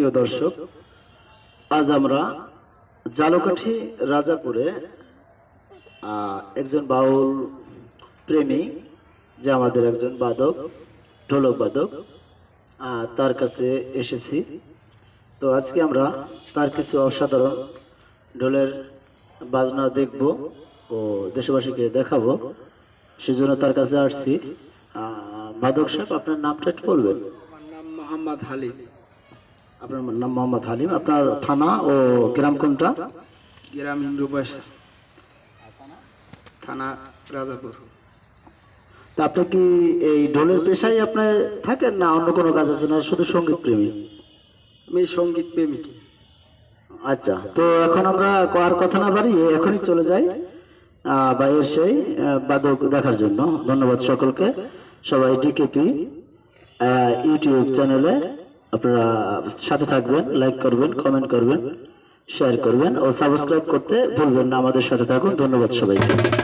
প্রিয় দর্শক, আজ আমরা জালকাঠি রাজাপুরে একজন বাউল প্রেমী যে আমাদের একজন বাদক, ঢোলক বাদক, তার কাছে এসেছি। তো আজকে আমরা তার কিছু অসাধারণ ঢোলের বাজনা দেখব ও দেশবাসীকে দেখাবো, সেজন্য তার কাছে আসছি। বাদক সাহেব, আপনার নামটা একটু বলবেন? আমার নাম মোহাম্মদ হালিম। আপনার নাম মোহাম্মদ হালিম। আপনার থানা ও গ্রাম কোনটা? গ্রাম হিন্দুবাসা, থানা রাজাপুর। তা আপনি কি এই ঢোলের পেশায় আপনি থাকেন, না অন্য কোনো কাজ আছে, না শুধু সঙ্গীত প্রেমী? আমি সঙ্গীত প্রেমিক। আচ্ছা, তো এখন আমরা আর কথা না বাড়িয়ে এখনই চলে যাই বাইরের সেই বাদক দেখার জন্য। ধন্যবাদ সকলকে। সবাই ডিকেপি ইউটিউব চ্যানেলে আপনারা সাথে থাকবেন, লাইক করবেন, কমেন্ট করবেন, শেয়ার করবেন ও সাবস্ক্রাইব করতে ভুলবেন না। আমাদের সাথে থাকুন। ধন্যবাদ সবাইকে।